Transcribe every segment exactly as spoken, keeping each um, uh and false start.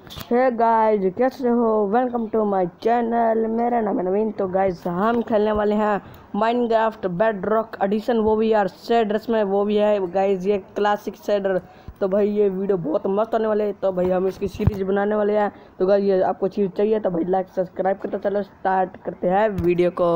हे guys, कैसे हो? Welcome to my channel. मेरा नाम है नवीन। तो गाइस, हम खेलने वाले हैं माइनक्राफ्ट बेडरॉक एडिशन, वो भी यार शेडर्स में, वो भी है गाइस ये क्लासिक शेडर। तो भाई ये वीडियो बहुत मस्त होने वाले है। तो भाई हम इसकी सीरीज बनाने वाले हैं। तो गाइस ये आपको चीज़ चाहिए तो भाई लाइक सब्सक्राइब करते चलो स्टार्ट करते हैं वीडियो को।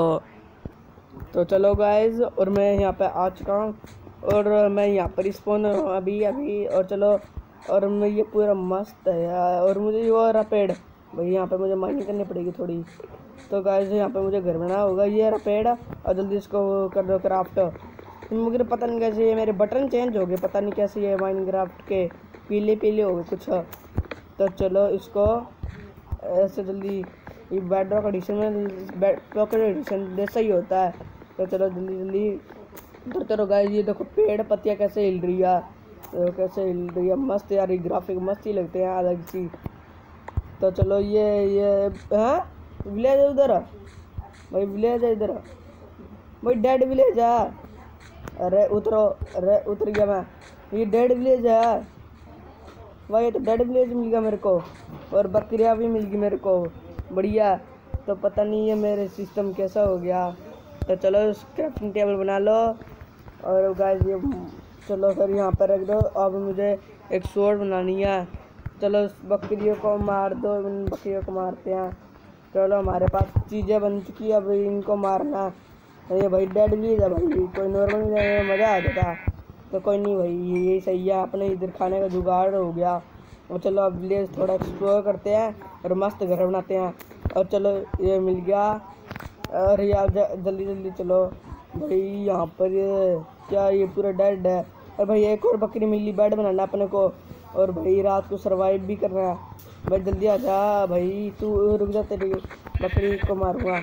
तो चलो गाइस, और मैं यहाँ पे आ चुका हूँ और मैं यहाँ पर स्पॉन अभी अभी और चलो, और मैं ये पूरा मस्त है यार। और मुझे ये और पेड़ भाई यहाँ पे मुझे माइनिंग करनी पड़ेगी थोड़ी। तो गाइस यहाँ पे मुझे घर बनाना होगा। ये रहा पेड़, और जल्दी इसको कर दो क्राफ्ट। मुझे पता नहीं कैसे ये मेरे बटन चेंज हो गए, पता नहीं कैसे ये माइनक्राफ्ट के पीले पीले हो गए कुछ। तो चलो इसको ऐसे जल्दी, ये बेडरॉक एडिशन में बेडरॉक एडिशन जैसा ही होता है। तो चलो जल्दी जल्दी उतरते रहो गाइस। ये देखो पेड़ पत्तियाँ कैसे हिल रही है, तो कैसे हिल रही है, मस्त यार। ये ग्राफिक मस्त ही लगते हैं अलग सी। तो चलो ये ये हाँ विलेज है उधर भाई, विलेज है इधर भाई, डेड विलेज है। अरे उतरो, अरे उतर गया मैं। ये डेड विलेज है भाई, ये तो डेड विलेज मिल गया मेरे को, और बकरियाँ भी मिल गई मेरे को, बढ़िया। तो पता नहीं है मेरे सिस्टम कैसा हो गया। तो चलो क्राफ्टिंग टेबल बना लो, और गाइस ये चलो फिर यहाँ पर रख दो। अब मुझे एक स्वॉर्ड बनानी है। चलो बकरियों को मार दो, इन बकरियों को मारते हैं। चलो हमारे पास चीज़ें बन चुकी है, अब इनको मारना। ये भाई डेड भी है भाई, कोई नॉर्मल मज़ा आ जाता। तो कोई नहीं भाई, यही सही है, अपने इधर खाने का जुगाड़ हो गया। और चलो अब विलेज थोड़ा एक्सप्लोर करते हैं और मस्त घर बनाते हैं। और चलो ये मिल गया, और यार जल्दी जल्दी चलो भाई। यहाँ पर ये क्या, ये पूरा डेड है। और भाई एक और बकरी मिली, बेड बनाना अपने को, और भाई रात को सरवाइव भी करना है। भाई जल्दी आ जा भाई, तू रुक जा, तेरी बकरी को मारूंगा।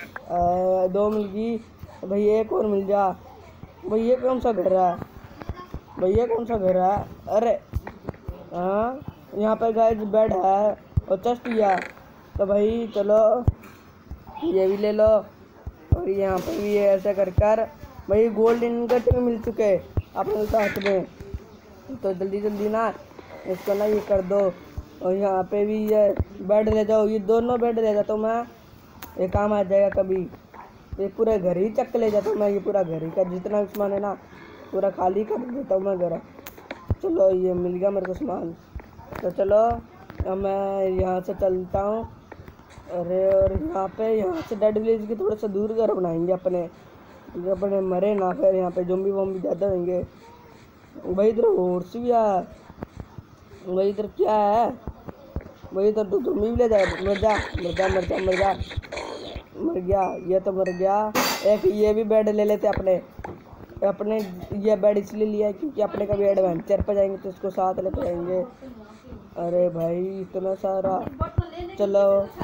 दो मिल गई भाई, एक और मिल जा भाई। ये कौन सा घर है भाई, ये कौन सा घर है? अरे हाँ, यहाँ पर गाइस बेड है और चेस्ट भी है। तो भाई चलो ये भी ले लो, और यहाँ पर भी ये ऐसा कर कर भाई गोल्ड इनगट भी मिल चुके अपने साथ में। तो जल्दी जल्दी ना इसको ना ये कर दो, और यहाँ पे भी ये बेड ले जाओ, ये दोनों बेड ले जाता हूँ मैं, ये काम आ जाएगा कभी। ये पूरा घर ही चक ले जाता हूँ मैं, ये पूरा घर ही का जितना भी सामान है ना पूरा खाली कर देता हूँ मैं घर। चलो ये मिल गया मेरे को सामान। तो चलो अब मैं यहाँ से चलता हूँ। अरे और यहाँ पे यहाँ से डेड विलेज के थोड़ा सा दूर घर बनाएंगे अपने, अपने मरे ना फिर यहाँ पे ज़ॉम्बी वॉम्बी ज़्यादा होंगे। भाई इधर हॉर्स भी है भाई, इधर क्या है भाई? इधर तो ज़ॉम्बी भी ले जाए। मर जा मर जा मर जा मर जा, मर गया ये तो मर गया। एक ये भी बेड ले लेते अपने अपने ये बेड इसलिए लिया क्योंकि अपने कभी एडवेंचर पर जाएंगे तो इसको साथ लेते जाएंगे। अरे भाई इतना सारा, चलो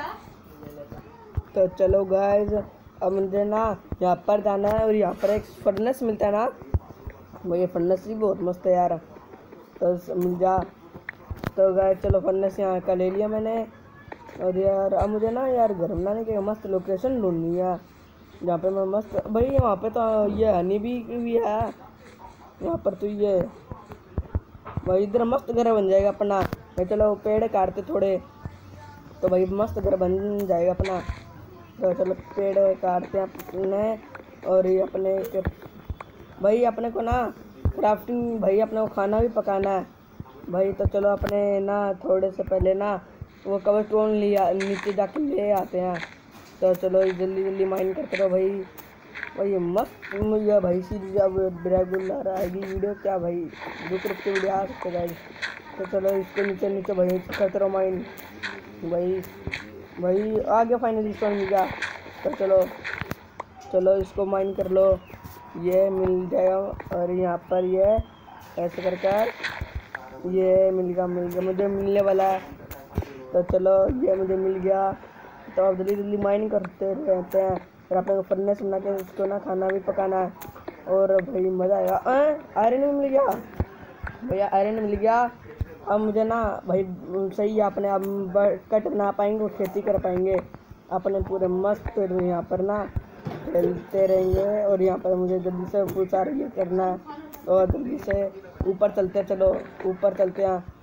तो चलो गाइस, अब मुझे ना यहाँ पर जाना है, और यहाँ पर एक फर्नेस मिलता है ना भाई, ये फर्नेस भी बहुत मस्त है यार, तो मिल जा। तो गाइस चलो फर्नेस यहाँ का ले लिया मैंने। और यार अब मुझे ना यार घर बनाने की मस्त लोकेशन ढूंढनी है जहाँ पे मैं मस्त भाई, वहाँ पे तो ये हनी भी भी है यहाँ पर। तो ये भाई इधर मस्त घर बन जाएगा अपना भाई। चलो पेड़ काटते थोड़े, तो भाई मस्त घर बन जाएगा अपना। तो चलो पेड़ काटते हैं अपने, और ये अपने भाई अपने को ना क्राफ्टिंग भाई अपने को खाना भी पकाना है भाई। तो चलो अपने ना थोड़े से पहले ना वो कवर स्टोन लिया नीचे जाके ले आते हैं। तो चलो जल्दी जल्दी माइन करते रहो भाई। भाई मस्त मुझे भाई सीरीज अब रेगुलर आएगी वीडियो क्या भाई, रुक रुक के वीडियो आ सकते गाइस। तो चलो इसको नीचे नीचे भाई करते रहो माइन भाई। भाई आ गया फाइनली स्टोन मिल गया। तो चलो चलो इसको माइन कर लो, ये मिल जाएगा। और यहाँ पर ये ऐसे कर कर ये मिल गया मिल गया मुझे मिलने वाला है। तो चलो ये मुझे मिल गया। तो अब जल्दी जल्दी माइन करते रहते हैं, फिर अपने को फर्नेस बना के उसको ना खाना भी पकाना है, और भाई मज़ा आएगा। आयरन भी मिल गया भैया, आयरन मिल गया। अब मुझे ना भाई सही है, अपने अब कट बना पाएंगे और खेती कर पाएंगे अपने पूरे मस्त यहाँ पर ना खेलते रहेंगे। और यहाँ पर मुझे जल्दी से पूछा ये करना है, और जल्दी से ऊपर चलते हैं। चलो ऊपर चलते हैं,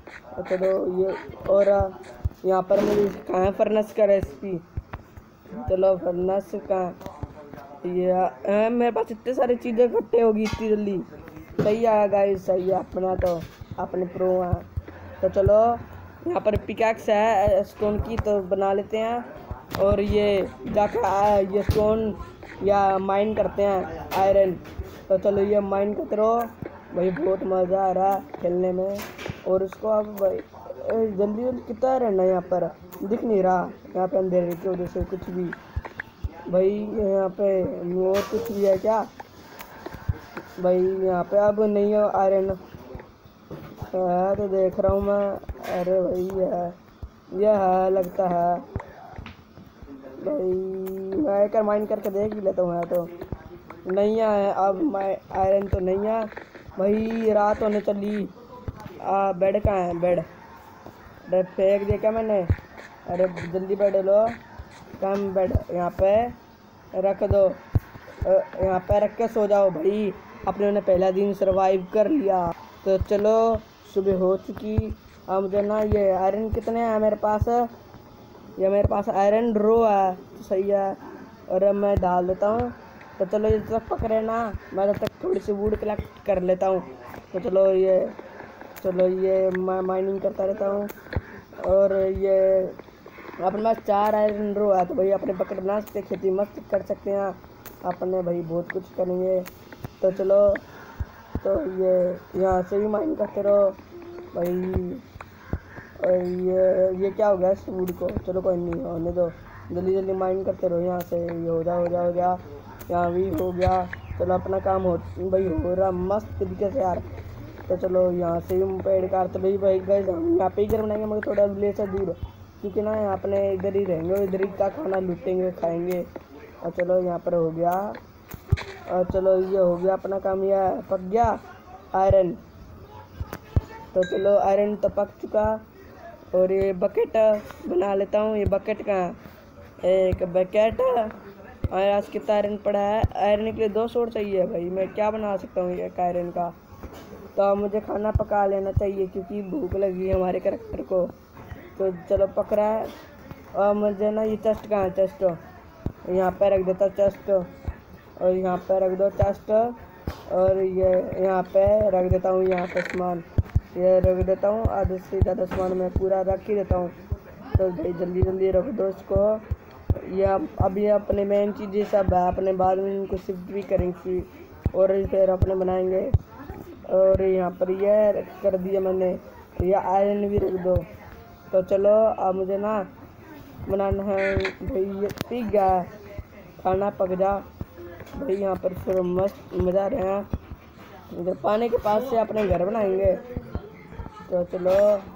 चलो ये और यहाँ पर मुझे कहाँ है फर्नेस का रेसिपी। चलो फर्नेस का ये आ, मेरे पास इतने सारी चीज़ें इकट्ठे होगी इतनी जल्दी। सही आया गाइस, सही है अपना, तो अपने प्रो हैं। तो चलो यहाँ पर पिकैक्स है स्टोन की, तो बना लेते हैं। और ये जाकर ये स्टोन या माइन करते हैं आयरन। तो चलो ये माइन करते रहो भाई, बहुत मज़ा आ रहा है खेलने में। और इसको अब भाई जल्दी जल्दी कितना रहना, यहाँ पर दिख नहीं रहा, यहाँ पे अंधेरे की वजह से कुछ भी भाई। यहाँ पे और कुछ भी है क्या भाई? यहाँ पे अब नहीं है आयरन है तो देख रहा हूँ मैं। अरे भाई यह यह है लगता है भाई, मैं एक माइन करके देख ही लेता हूँ। है तो नहीं है अब मैं आयरन तो नहीं है भाई। रात होने चली। आ बेड कहाँ है? बेड अरे फेंक दिया क्या मैंने? अरे जल्दी बेड लो, कम बेड यहाँ पे रख दो, यहाँ पे रख के सो जाओ भाई। अपने ने पहला दिन सरवाइव कर लिया। तो चलो सुबह हो चुकी। अब मुझे ना ये आयरन कितने हैं मेरे पास? ये मेरे पास आयरन रो है, तो सही है। और अब मैं डाल देता हूँ। तो चलो ये तक पकड़े ना, मैं तब तक थोड़ी सी वुड कलेक्ट कर लेता हूँ। तो चलो ये चलो ये मैं माइनिंग करता रहता हूँ। और ये अपने पास चार आयरन रो है, तो भाई अपने पकड़ बना सकते, खेती मस्त कर सकते हैं अपने भाई, बहुत कुछ करेंगे। तो चलो तो ये यहाँ से भी माइन करते रहो भाई। और ये ये क्या हो गया इस वुड को? चलो कोई नहीं, होने दो, जल्दी जल्दी माइन करते रहो। यहाँ से ये हो जा हो जा हो जा यहाँ भी हो गया। चलो अपना काम हो भाई, हो रहा मस्त तरीके से यार। तो चलो यहाँ से भी पेड़ काटते भाई भाई गए, हम यहाँ पे ही घर बनाएंगे मगर थोड़ा विलेज से दूर, क्योंकि ना यहाँ अपने इधर ही रहेंगे, इधर ही का खाना लूटेंगे खाएंगे। और चलो यहाँ पर हो गया। और चलो ये हो गया अपना काम, यह पक गया आयरन। तो चलो आयरन तो पक चुका। और ये बकेट बना लेता हूँ। ये बकेट का एक बकेट। और आज कितना आयरन पड़ा है? आयरन के लिए दो सोर चाहिए भाई, मैं क्या बना सकता हूँ एक आयरन का? तो अब मुझे खाना पका लेना चाहिए क्योंकि भूख लगी है हमारे करैक्टर को। तो चलो पक रहा है। और मुझे ना ये चेस्ट कहाँ है? चेस्ट यहाँ पे रख देता चेस्ट, और यहाँ पे रख दो चेस्ट। और ये यहाँ पे रख देता हूँ, यहाँ पे सामान ये रख देता हूँ। आधे से ज़्यादा सामान मैं पूरा रख ही देता हूँ। तो भाई जल्दी जल्दी रख दो इसको। ये अब ये अपने मेन चीज़ें सब है, अपने बाद में इनको शिफ्ट भी करेंगे और फिर अपने बनाएंगे। और यहाँ पर ये कर दिया मैंने, ये आयरन भी रख दो। तो चलो अब मुझे ना बनाना है भाई, ये पीक गया खाना, पक जा भाई। यहाँ पर फिर मस्त मज़ा आ रहा है। इधर पानी के पास से अपने घर बनाएंगे। तो चलो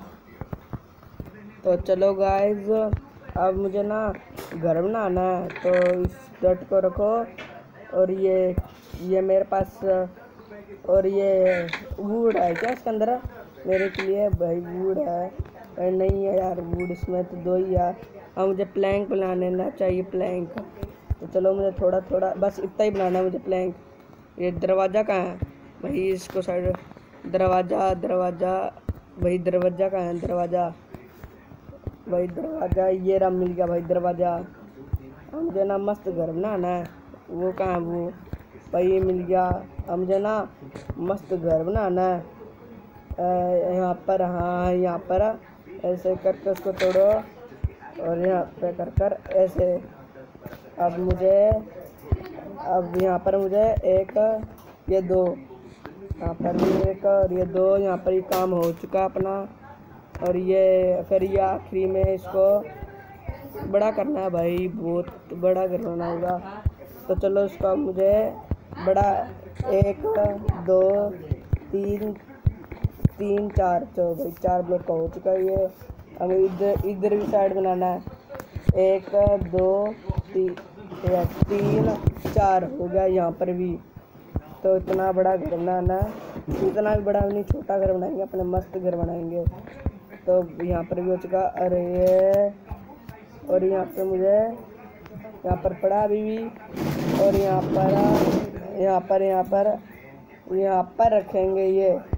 तो चलो गाइस, अब मुझे ना घर बनाना है। तो इस डट को रखो। और ये ये मेरे पास, और ये वुड है क्या इसके अंदर? मेरे के लिए भाई वुड है? अरे नहीं है यार वुड, इसमें तो दो ही है। अब मुझे प्लैंक बनाने ना चाहिए, प्लैंक। तो चलो मुझे थोड़ा थोड़ा बस इतना ही बनाना है मुझे प्लैंक। ये दरवाज़ा कहाँ है भाई? इसको साइड दरवाज़ा दरवाज़ा भाई, दरवाज़ा कहाँ है? दरवाज़ा भाई दरवाज़ा, ये रहा मिल गया भाई दरवाज़ा। अब मुझे ना मस्त घर बनाना है। वो कहाँ है वो भाई? ये मिल गया। अब मुझे ना मस्त घर बनाना है यहाँ पर। हाँ यहाँ पर ऐसे करके उसको तोड़ो और यहाँ पे कर कर ऐसे। अब मुझे अब यहाँ पर मुझे एक ये दो, यहाँ पर भी एक और ये दो, यहाँ पर ही काम हो चुका अपना। और ये फिर ये आखिरी में इसको बड़ा करना है भाई, बहुत बड़ा करना होगा। तो चलो इसका मुझे बड़ा एक दो तीन तीन चार, चलो भाई चार ब्लॉक का हो चुका है ये। अब इधर इधर भी साइड बनाना है, एक दो ती, तीन चार हो गया यहाँ पर भी। तो इतना बड़ा घर बनाना है, इतना भी बड़ा नहीं, छोटा घर बनाएंगे अपने, मस्त घर बनाएंगे। तो यहाँ पर भी हो चुका। अरे ये और यहाँ पे मुझे यहाँ पर पड़ा अभी भी। और यहाँ पर यहाँ पर यहाँ पर यहाँ पर रखेंगे ये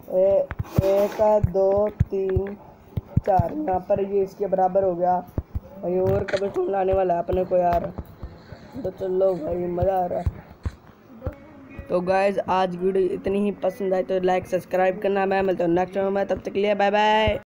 ए, एक दो तीन चार, यहाँ पर ये इसके बराबर हो गया भाई। और कभी फोन लाने वाला है अपने को यार, तो चलो भाई मज़ा आ रहा है। तो गाइज आज वीडियो इतनी ही पसंद आई तो लाइक सब्सक्राइब करना। मैं मिलता हूँ नेक्स्ट में, तब तक के लिए बाय बाय।